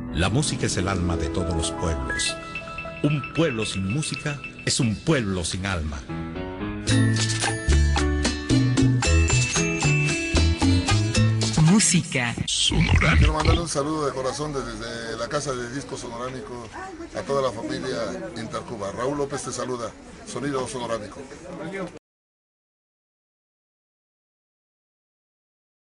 La música es el alma de todos los pueblos. Un pueblo sin música es un pueblo sin alma. Música sonorámica. Quiero mandarle un saludo de corazón desde la casa de disco sonorámico a toda la familia Intercuba. Raúl López te saluda, sonido sonorámico.